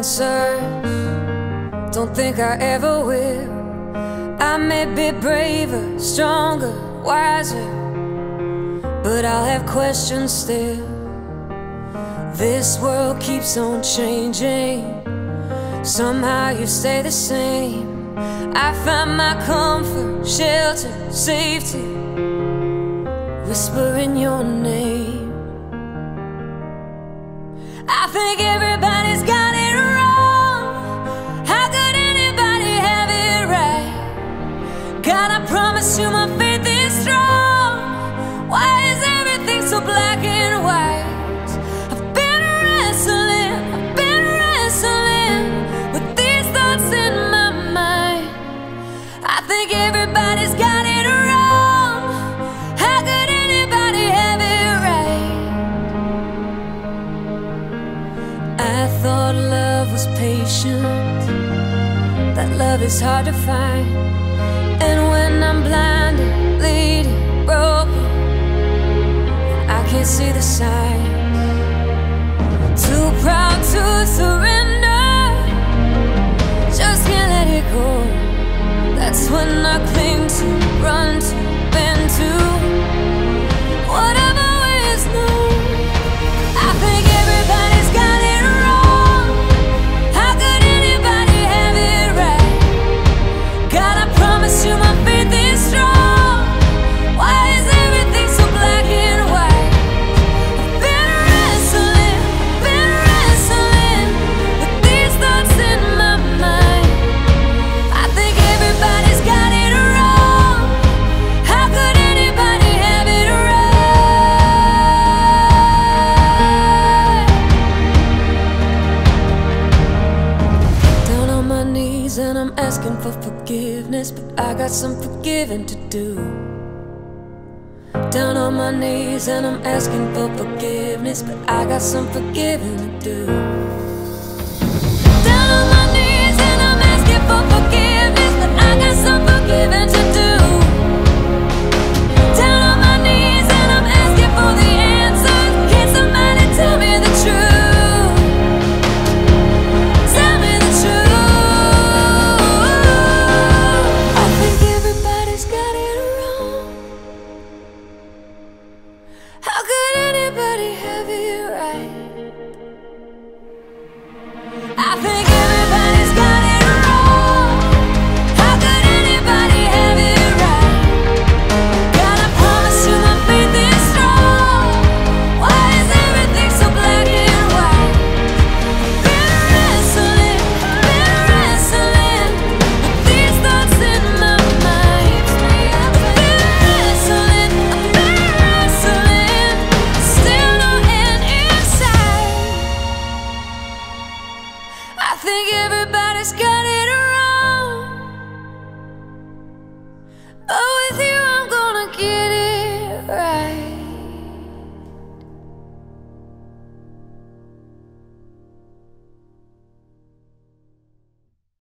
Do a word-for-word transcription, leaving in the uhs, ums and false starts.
answers, don't think I ever will. I may be braver, stronger, wiser, but I'll have questions still. This world keeps on changing, somehow you stay the same. I find my comfort, shelter, safety, whispering your name. I think everybody's got it wrong. How could anybody have it right? God, I promise you my faith is strong. Why is everything so black and white? I've been wrestling, I've been wrestling with these thoughts in my mind. I think everybody's got it wrong. How could anybody have it right? I thought love was patient, that love is hard to find. And when I'm blinded, bleeding, broken, I can't see the signs. Too proud to surrender, just can't let it go. That's when I cling to, run to, bend to whatever is new. I think everybody's got it wrong. How could anybody have it right? God, I promise you my faith is strong. Why is everything so black and white? I've been wrestling, been wrestling with these thoughts in my mind. I think everybody's got it wrong. How could anybody have it right? Down on my knees and I'm asking for forgiveness, but I got some forgiving to do. Down on my knees and I'm asking for forgiveness, but I got some forgiving to do. Down on my knees and I'm asking for forgiveness, but I got some forgiving to do. Down on my knees and I'm asking for the answers. Can somebody tell me the truth? Tell me the truth. I think everybody's got it wrong. How could anybody have it right? I think everybody's got it wrong. How could anybody have it right? God, I promise you my faith is strong. Why is everything so black and white? Been wrestling, been wrestling with these thoughts in my mind. Been wrestling, been wrestling, still no end in sight. I think everybody's got